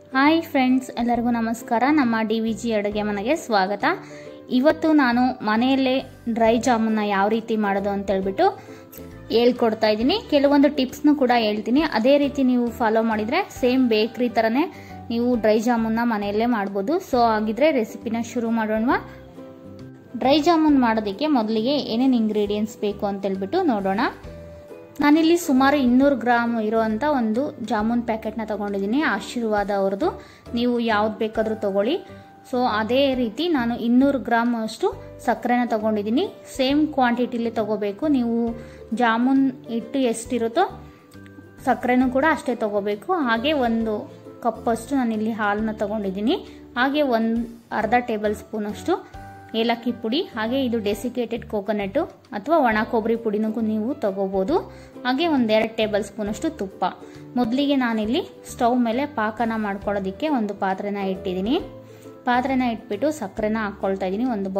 Hi friends, ಎಲ್ಲರಿಗೂ ನಮಸ್ಕಾರ. ನಮ್ಮ DVG ಅಡುಗೆ ಮನೆಗೆ ಸ್ವಾಗತ. ಇವತ್ತು ನಾನು ಮನೆಯಲ್ಲೇ ಡ್ರೈ ಜಾಮೂನ್ನ ಯಾವ ರೀತಿ ಮಾಡೋದು ಅಂತ ಹೇಳ್ಬಿಟ್ಟು ಹೇಳ್ಕೊಡ್ತಾ ಇದ್ದೀನಿ. ಕೆಲವೊಂದು ಟಿಪ್ಸ್ನು ಕೂಡ ಹೇಳ್ತೀನಿ. ಅದೇ ರೀತಿ ನೀವು ಫಾಲೋ ಮಾಡಿದರೆ ಸೇಮ್ ಬೇಕ್ರಿ ಥರನೇ ನೀವು ಡ್ರೈ ಜಾಮೂನ್ನ ಮನೆಯಲ್ಲೇ ಮಾಡ್ಬೋದು. ಸೊ ಹಾಗಿದ್ರೆ ರೆಸಿಪಿನ ಶುರು ಮಾಡೋಣ. ಡ್ರೈ ಜಾಮೂನ್ ಮಾಡೋದಕ್ಕೆ ಮೊದಲಿಗೆ ಏನೇನು ಇಂಗ್ರೀಡಿಯೆಂಟ್ಸ್ ಬೇಕು ಅಂತ ಹೇಳ್ಬಿಟ್ಟು ನೋಡೋಣ. ನಾನಿಲ್ಲಿ ಸುಮಾರು 200 ಗ್ರಾಮ್ ಇರೋವಂಥ ಒಂದು ಜಾಮೂನ್ ಪ್ಯಾಕೆಟ್ನ ತೊಗೊಂಡಿದ್ದೀನಿ, ಆಶೀರ್ವಾದ ಅವ್ರದ್ದು. ನೀವು ಯಾವ್ದು ಬೇಕಾದರೂ ತೊಗೊಳ್ಳಿ. ಸೊ ಅದೇ ರೀತಿ ನಾನು 200 ಗ್ರಾಮ್ ಅಷ್ಟು ಸಕ್ಕರೆನ ತೊಗೊಂಡಿದ್ದೀನಿ. ಸೇಮ್ ಕ್ವಾಂಟಿಟಿಲಿ ತೊಗೋಬೇಕು. ನೀವು ಜಾಮೂನ್ ಹಿಟ್ಟು ಎಷ್ಟಿರುತ್ತೋ ಸಕ್ಕರೆನೂ ಕೂಡ ಅಷ್ಟೇ ತೊಗೋಬೇಕು. ಹಾಗೆ 1 ಕಪ್ಪಷ್ಟು ನಾನಿಲ್ಲಿ ಹಾಲನ್ನ ತೊಗೊಂಡಿದ್ದೀನಿ. ಹಾಗೆ ಅರ್ಧ ಟೇಬಲ್ ಸ್ಪೂನ್ ಅಷ್ಟು ಏಲಕ್ಕಿ ಪುಡಿ, ಹಾಗೆ ಇದು ಡೆಸಿಕೇಟೆಡ್ ಕೋಕೋನಟ್ಟು ಅಥವಾ ಒಣ ಕೊಬ್ಬರಿ ಪುಡಿನೂ ನೀವು ತಗೋಬೋದು. ಹಾಗೆ 1-2 ಟೇಬಲ್ ಸ್ಪೂನ್ ಅಷ್ಟು ತುಪ್ಪ. ಮೊದಲಿಗೆ ನಾನಿಲ್ಲಿ ಸ್ಟವ್ ಮೇಲೆ ಪಾಕನ ಮಾಡ್ಕೊಳ್ಳೋದಕ್ಕೆ ಒಂದು ಪಾತ್ರೆನ ಇಟ್ಟಿದ್ದೀನಿ. ಪಾತ್ರೆನ ಇಟ್ಬಿಟ್ಟು ಸಕ್ಕರೆನ ಹಾಕ್ಕೊಳ್ತಾ ಇದ್ದೀನಿ. 1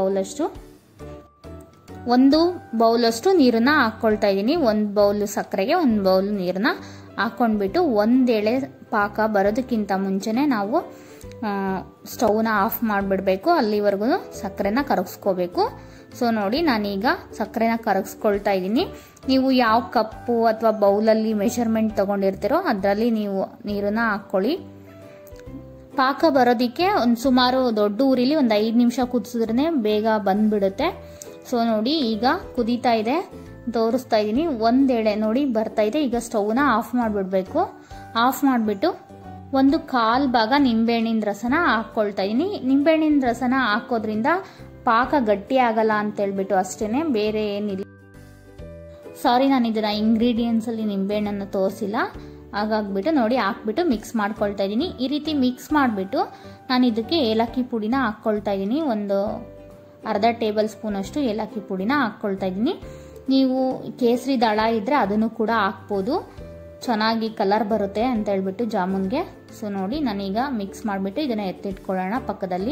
ಬೌಲಷ್ಟು ನೀರನ್ನ ಹಾಕ್ಕೊಳ್ತಾ ಇದ್ದೀನಿ. 1 ಬೌಲ್ ಸಕ್ಕರೆಗೆ 1 ಬೌಲ್ ನೀರನ್ನ ಹಾಕ್ಕೊಂಡ್ಬಿಟ್ಟು ಒಂದೆಳೆ ಪಾಕ ಬರೋದಕ್ಕಿಂತ ಮುಂಚೆನೆ ನಾವು ಸ್ಟವ್ನ ಆಫ್ ಮಾಡಿಬಿಡ್ಬೇಕು. ಅಲ್ಲಿವರೆಗೂ ಸಕ್ಕರೆನ ಕರಗಿಸ್ಕೋಬೇಕು. ಸೊ ನೋಡಿ, ನಾನೀಗ ಸಕ್ಕರೆನ ಕರಗಿಸ್ಕೊಳ್ತಾ ಇದ್ದೀನಿ. ನೀವು ಯಾವ ಕಪ್ಪು ಅಥವಾ ಬೌಲಲ್ಲಿ ಮೆಷರ್ಮೆಂಟ್ ತೊಗೊಂಡಿರ್ತೀರೋ ಅದರಲ್ಲಿ ನೀವು ನೀರನ್ನ ಹಾಕ್ಕೊಳ್ಳಿ. ಪಾಕ ಬರೋದಕ್ಕೆ ಸುಮಾರು ದೊಡ್ಡ ಊರಿಲಿ 5 ನಿಮಿಷ ಕುದಿಸಿದ್ರೆ ಬೇಗ ಬಂದ್ಬಿಡುತ್ತೆ. ಸೊ ನೋಡಿ, ಈಗ ಕುದೀತಾ ಇದೆ, ತೋರಿಸ್ತಾ ಇದ್ದೀನಿ. ಒಂದೆಳೆ ನೋಡಿ ಬರ್ತಾ ಇದೆ. ಈಗ ಸ್ಟವ್ನ ಆಫ್ ಮಾಡಿಬಿಡ್ಬೇಕು. ಆಫ್ ಮಾಡಿಬಿಟ್ಟು 1/4 ಭಾಗ ನಿಂಬೆಹಣ್ಣಿನ ರಸನ ಹಾಕ್ಕೊಳ್ತಾ ಇದ್ದೀನಿ. ನಿಂಬೆಹಣ್ಣಿನ ರಸನ ಹಾಕೋದ್ರಿಂದ ಪಾಕ ಗಟ್ಟಿ ಆಗಲ್ಲ ಅಂತ ಹೇಳ್ಬಿಟ್ಟು ಅಷ್ಟೇನೆ, ಬೇರೆ ಏನಿಲ್ಲ. ಸಾರಿ, ನಾನು ಇದನ್ನ ಇಂಗ್ರೀಡಿಯೆಂಟ್ಸ್ ಅಲ್ಲಿ ನಿಂಬೆಹಣ್ಣನ್ನು ತೋರಿಸಿಲ್ಲ. ಹಾಗಾಗ್ಬಿಟ್ಟು ನೋಡಿ ಹಾಕ್ಬಿಟ್ಟು ಮಿಕ್ಸ್ ಮಾಡ್ಕೊಳ್ತಾ ಇದ್ದೀನಿ. ಈ ರೀತಿ ಮಿಕ್ಸ್ ಮಾಡಿಬಿಟ್ಟು ನಾನು ಇದಕ್ಕೆ ಏಲಕ್ಕಿ ಪುಡಿನ ಹಾಕ್ಕೊಳ್ತಾ ಇದ್ದೀನಿ. ಅರ್ಧ ಟೇಬಲ್ ಸ್ಪೂನ್ ಅಷ್ಟು ಏಲಕ್ಕಿ ಪುಡಿನ ಹಾಕ್ಕೊಳ್ತಾ ಇದ್ದೀನಿ. ನೀವು ಕೇಸರಿ ದಳ ಇದ್ರೆ ಅದನ್ನು ಕೂಡ ಹಾಕ್ಬೋದು, ಚೆನ್ನಾಗಿ ಕಲರ್ ಬರುತ್ತೆ ಅಂತ ಹೇಳ್ಬಿಟ್ಟು ಜಾಮೂನ್ಗೆ. ಸೊ ನೋಡಿ, ನಾನೀಗ ಮಿಕ್ಸ್ ಮಾಡಿಬಿಟ್ಟು ಇದನ್ನ ಎತ್ತಿಟ್ಕೊಳ್ಳೋಣ ಪಕ್ಕದಲ್ಲಿ.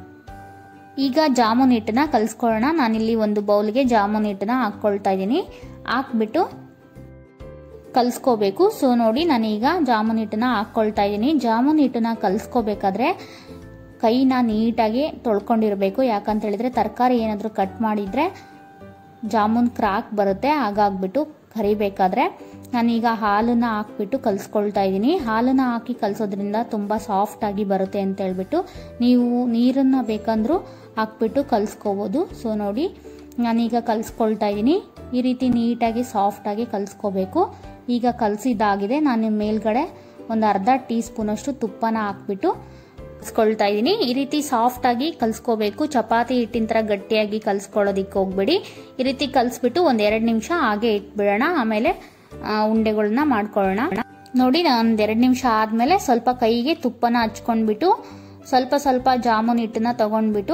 ಈಗ ಜಾಮೂನ್ ಹಿಟ್ಟನ್ನ ಕಲಿಸ್ಕೊಳ್ಳೋಣ. ನಾನಿಲ್ಲಿ 1 ಬೌಲ್ಗೆ ಜಾಮೂನ್ ಹಿಟ್ಟನ್ನ ಹಾಕ್ಕೊಳ್ತಾ ಇದ್ದೀನಿ. ಹಾಕ್ಬಿಟ್ಟು ಕಲಿಸ್ಕೋಬೇಕು. ಸೊ ನೋಡಿ, ನಾನೀಗ ಜಾಮೂನ್ ಹಿಟ್ಟನ್ನ ಹಾಕ್ಕೊಳ್ತಾ ಇದ್ದೀನಿ. ಜಾಮೂನ್ ಹಿಟ್ಟನ್ನ ಕಲಿಸ್ಕೋಬೇಕಾದ್ರೆ ಕೈನ ನೀಟಾಗಿ ತೊಳ್ಕೊಂಡಿರ್ಬೇಕು. ಯಾಕಂತ ಹೇಳಿದ್ರೆ ತರಕಾರಿ ಏನಾದರೂ ಕಟ್ ಮಾಡಿದ್ರೆ ಜಾಮೂನ್ ಕ್ರಾಕ್ ಬರುತ್ತೆ. ಹಾಗಾಗ್ಬಿಟ್ಟು ಕರಿಬೇಕಾದ್ರೆ ನಾನೀಗ ಹಾಲನ್ನ ಹಾಕ್ಬಿಟ್ಟು ಕಲಿಸ್ಕೊಳ್ತಾ ಇದ್ದೀನಿ. ಹಾಲನ್ನ ಹಾಕಿ ಕಲಿಸೋದ್ರಿಂದ ತುಂಬ ಸಾಫ್ಟ್ ಆಗಿ ಬರುತ್ತೆ ಅಂತ ಹೇಳ್ಬಿಟ್ಟು ನೀವು ನೀರನ್ನ ಬೇಕಂದ್ರೂ ಹಾಕ್ಬಿಟ್ಟು ಕಲಿಸ್ಕೋಬೋದು. ಸೊ ನೋಡಿ, ನಾನೀಗ ಕಲಿಸ್ಕೊಳ್ತಾ ಇದ್ದೀನಿ. ಈ ರೀತಿ ನೀಟಾಗಿ ಸಾಫ್ಟಾಗಿ ಕಲಿಸ್ಕೋಬೇಕು. ಈಗ ಕಲಸಿದ್ದಾಗಿದೆ. ನಾನು ಮೇಲ್ಗಡೆ ಅರ್ಧ ಟೀ ಸ್ಪೂನ್ ಅಷ್ಟು ತುಪ್ಪನ ಹಾಕ್ಬಿಟ್ಟು ಕಲಿಸ್ಕೊಳ್ತಾ ಇದ್ದೀನಿ. ಈ ರೀತಿ ಸಾಫ್ಟ್ ಆಗಿ ಕಲಿಸ್ಕೋಬೇಕು. ಚಪಾತಿ ಹಿಟ್ಟಿನ ಥರ ಗಟ್ಟಿಯಾಗಿ ಕಲಿಸ್ಕೊಳ್ಳೋದಿಕ್ಕೆ ಹೋಗ್ಬೇಡಿ. ಈ ರೀತಿ ಕಲಿಸ್ಬಿಟ್ಟು 1-2 ನಿಮಿಷ ಹಾಗೆ ಇಟ್ಬಿಡೋಣ. ಆಮೇಲೆ ಉಂಡೆಗಳನ್ನ ಮಾಡ್ಕೊಳ್ಳೋಣ. ನೋಡಿ, 1-2 ನಿಮಿಷ ಆದ್ಮೇಲೆ ಸ್ವಲ್ಪ ಕೈಗೆ ತುಪ್ಪನ ಹಚ್ಕೊಂಡ್ಬಿಟ್ಟು ಸ್ವಲ್ಪ ಜಾಮೂನ್ ಹಿಟ್ಟನ್ನ ತಗೊಂಡ್ಬಿಟ್ಟು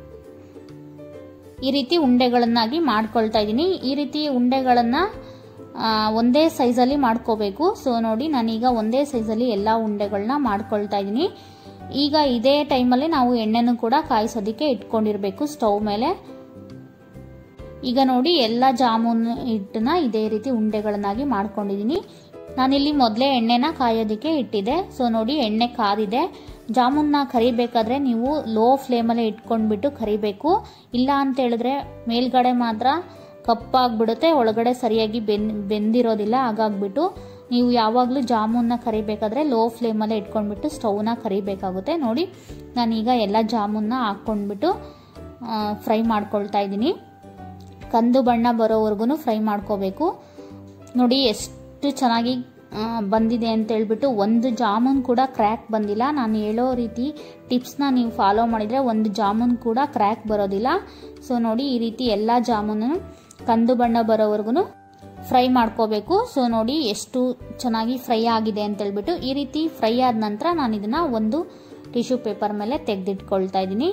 ಈ ರೀತಿ ಉಂಡೆಗಳನ್ನಾಗಿ ಮಾಡ್ಕೊಳ್ತಾ ಇದ್ದೀನಿ. ಈ ರೀತಿ ಉಂಡೆಗಳನ್ನ ಒಂದೇ ಸೈಜಲ್ಲಿ ಮಾಡ್ಕೋಬೇಕು. ಸೊ ನೋಡಿ, ನಾನೀಗ ಒಂದೇ ಸೈಜಲ್ಲಿ ಎಲ್ಲ ಉಂಡೆಗಳನ್ನ ಮಾಡ್ಕೊಳ್ತಾ ಇದ್ದೀನಿ. ಈಗ ಇದೇ ಟೈಮಲ್ಲಿ ನಾವು ಎಣ್ಣೆನೂ ಕೂಡ ಕಾಯಿಸೋದಕ್ಕೆ ಇಟ್ಕೊಂಡಿರ್ಬೇಕು ಸ್ಟವ್ ಮೇಲೆ. ಈಗ ನೋಡಿ, ಎಲ್ಲ ಜಾಮೂನ್ ಹಿಟ್ಟನ್ನ ಇದೇ ರೀತಿ ಉಂಡೆಗಳನ್ನಾಗಿ ಮಾಡ್ಕೊಂಡಿದ್ದೀನಿ. ನಾನಿಲ್ಲಿ ಮೊದಲೇ ಎಣ್ಣೆನ ಕಾಯೋದಕ್ಕೆ ಇಟ್ಟಿದ್ದೆ. ಸೊ ನೋಡಿ, ಎಣ್ಣೆ ಕಾದಿದೆ. ಜಾಮೂನ್ನ ಕರಿಬೇಕಾದ್ರೆ ನೀವು ಲೋ ಫ್ಲೇಮಲ್ಲೇ ಇಟ್ಕೊಂಡ್ಬಿಟ್ಟು ಕರಿಬೇಕು. ಇಲ್ಲ ಅಂತ ಹೇಳಿದ್ರೆ ಮೇಲ್ಗಡೆ ಮಾತ್ರ ಕಪ್ಪಾಗ್ಬಿಡುತ್ತೆ, ಒಳಗಡೆ ಸರಿಯಾಗಿ ಬೆಂದಿರೋದಿಲ್ಲ. ಹಾಗಾಗ್ಬಿಟ್ಟು ನೀವು ಯಾವಾಗಲೂ ಜಾಮೂನ್ನ ಕರಿಬೇಕಾದ್ರೆ ಲೋ ಫ್ಲೇಮಲ್ಲೇ ಇಟ್ಕೊಂಡ್ಬಿಟ್ಟು ಸ್ಟವ್ನ ಕರಿಬೇಕಾಗುತ್ತೆ. ನೋಡಿ, ನಾನೀಗ ಎಲ್ಲ ಜಾಮೂನ್ನ ಹಾಕ್ಕೊಂಡ್ಬಿಟ್ಟು ಫ್ರೈ ಮಾಡ್ಕೊಳ್ತಾ ಇದ್ದೀನಿ. ಕಂದು ಬಣ್ಣ ಬರೋವರೆಗೂ ಫ್ರೈ ಮಾಡ್ಕೋಬೇಕು. ನೋಡಿ ಎಷ್ಟು ಚೆನ್ನಾಗಿ ಬಂದಿದೆ ಅಂತ ಹೇಳ್ಬಿಟ್ಟು. 1 ಜಾಮೂನ್ ಕೂಡ ಕ್ರ್ಯಾಕ್ ಬಂದಿಲ್ಲ. ನಾನು ಹೇಳೋ ರೀತಿ ಟಿಪ್ಸ್ನ ನೀವು ಫಾಲೋ ಮಾಡಿದರೆ 1 ಜಾಮೂನ್ ಕೂಡ ಕ್ರ್ಯಾಕ್ ಬರೋದಿಲ್ಲ. ಸೊ ನೋಡಿ, ಈ ರೀತಿ ಎಲ್ಲ ಜಾಮೂನು ಕಂದು ಬಣ್ಣ ಬರೋವರೆಗೂ ಫ್ರೈ ಮಾಡ್ಕೋಬೇಕು. ಸೊ ನೋಡಿ, ಎಷ್ಟು ಚೆನ್ನಾಗಿ ಫ್ರೈ ಆಗಿದೆ ಅಂತ ಹೇಳ್ಬಿಟ್ಟು. ಈ ರೀತಿ ಫ್ರೈ ಆದ ನಂತರ ನಾನು ಇದನ್ನ ಒಂದು ಟಿಶ್ಯೂ ಪೇಪರ್ ಮೇಲೆ ತೆಗೆದಿಟ್ಕೊಳ್ತಾ ಇದ್ದೀನಿ.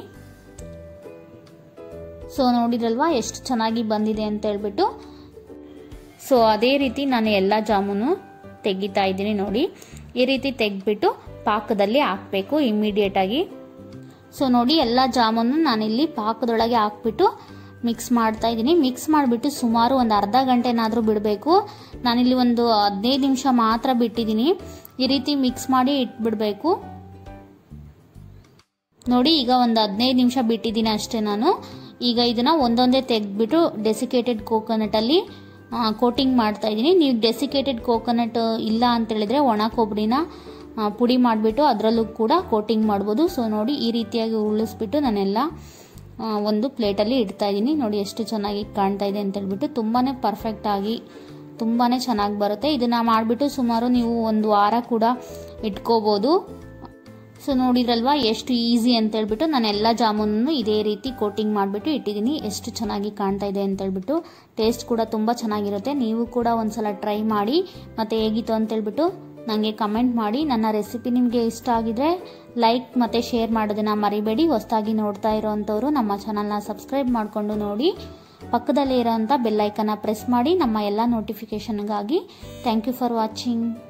ಸೊ ನೋಡಿದ್ರಲ್ವಾ ಎಷ್ಟು ಚೆನ್ನಾಗಿ ಬಂದಿದೆ ಅಂತ ಹೇಳ್ಬಿಟ್ಟು. ಸೊ ಅದೇ ರೀತಿ ನಾನು ಎಲ್ಲ ಜಾಮೂನು ತೆಗಿತಾ ಇದ್ದೀನಿ. ನೋಡಿ, ಈ ರೀತಿ ತೆಗೆದ್ಬಿಟ್ಟು ಪಾಕದಲ್ಲಿ ಹಾಕಬೇಕು ಇಮಿಡಿಯೇಟ್ ಆಗಿ. ಸೊ ನೋಡಿ, ಎಲ್ಲ ಜಾಮೂನು ನಾನಿಲ್ಲಿ ಪಾಕದೊಳಗೆ ಹಾಕ್ಬಿಟ್ಟು ಮಿಕ್ಸ್ ಮಾಡ್ತಾ ಇದ್ದೀನಿ. ಮಿಕ್ಸ್ ಮಾಡಿಬಿಟ್ಟು ಸುಮಾರು ಅರ್ಧ ಗಂಟೆನಾದರೂ ಬಿಡಬೇಕು. ನಾನಿಲ್ಲಿ 15 ನಿಮಿಷ ಮಾತ್ರ ಬಿಟ್ಟಿದ್ದೀನಿ. ಈ ರೀತಿ ಮಿಕ್ಸ್ ಮಾಡಿ ಇಟ್ಬಿಡಬೇಕು. ನೋಡಿ ಈಗ ಒಂದು 15 ನಿಮಿಷ ಬಿಟ್ಟಿದ್ದೀನಿ ಅಷ್ಟೇ ನಾನು. ಈಗ ಇದನ್ನ ಒಂದೊಂದೇ ತೆಗೆದ್ಬಿಟ್ಟು ಡೆಸಿಕೇಟೆಡ್ ಕೋಕೋನಟ್ ಅಲ್ಲಿ ಕೋಟಿಂಗ್ ಮಾಡ್ತಾ ಇದ್ದೀನಿ. ನೀವು ಡೆಸಿಕೇಟೆಡ್ ಕೋಕೋನಟ್ ಇಲ್ಲ ಅಂತ ಹೇಳಿದ್ರೆ ಒಣ ಕೊಬ್ಬರಿನ ಪುಡಿ ಮಾಡಿಬಿಟ್ಟು ಅದರಲ್ಲೂ ಕೂಡ ಕೋಟಿಂಗ್ ಮಾಡ್ಬೋದು. ಸೊ ನೋಡಿ ಈ ರೀತಿಯಾಗಿ ಉರುಳಿಸ್ಬಿಟ್ಟು ನಾನೆಲ್ಲ ಒಂದು ಪ್ಲೇಟಲ್ಲಿ ಇಡ್ತಾ ಇದ್ದೀನಿ. ನೋಡಿ ಎಷ್ಟು ಚೆನ್ನಾಗಿ ಕಾಣ್ತಾ ಇದೆ ಅಂತ ಹೇಳ್ಬಿಟ್ಟು, ತುಂಬಾನೇ ಪರ್ಫೆಕ್ಟ್ ಆಗಿ ತುಂಬಾನೇ ಚೆನ್ನಾಗಿ ಬರುತ್ತೆ. ಇದನ್ನ ಮಾಡಿಬಿಟ್ಟು ಸುಮಾರು ನೀವು ಒಂದು ವಾರ ಕೂಡ ಇಟ್ಕೋಬಹುದು. ಸೊ ನೋಡಿದ್ರಲ್ವಾ ಎಷ್ಟು ಈಸಿ ಅಂತ ಹೇಳ್ಬಿಟ್ಟು ನಾನು ಎಲ್ಲ ಜಾಮೂನನ್ನು ಇದೇ ರೀತಿ ಕೋಟಿಂಗ್ ಮಾಡಿಬಿಟ್ಟು ಇಟ್ಟಿದ್ದೀನಿ. ಎಷ್ಟು ಚೆನ್ನಾಗಿ ಕಾಣ್ತಾ ಇದೆ ಅಂತ ಹೇಳ್ಬಿಟ್ಟು, ಟೇಸ್ಟ್ ಕೂಡ ತುಂಬ ಚೆನ್ನಾಗಿರುತ್ತೆ. ನೀವು ಕೂಡ ಒಂದ್ಸಲ ಟ್ರೈ ಮಾಡಿ ಮತ್ತೆ ಹೇಗಿತ್ತು ಅಂತ ಹೇಳ್ಬಿಟ್ಟು ನನಗೆ ಕಮೆಂಟ್ ಮಾಡಿ. ನನ್ನ ರೆಸಿಪಿ ನಿಮಗೆ ಇಷ್ಟ ಆಗಿದ್ರೆ ಲೈಕ್ ಮತ್ತು ಶೇರ್ ಮಾಡೋದನ್ನ ಮರಿಬೇಡಿ. ಹೊಸದಾಗಿ ನೋಡ್ತಾ ಇರೋವಂಥವ್ರು ನಮ್ಮ ಚಾನಲ್ನ ಸಬ್ಸ್ಕ್ರೈಬ್ ಮಾಡಿಕೊಂಡು ನೋಡಿ, ಪಕ್ಕದಲ್ಲೇ ಇರೋವಂಥ ಬೆಲ್ ಐಕನ್ನ ಪ್ರೆಸ್ ಮಾಡಿ ನಮ್ಮ ಎಲ್ಲ ನೋಟಿಫಿಕೇಷನ್ಗಾಗಿ. Thank you for watching.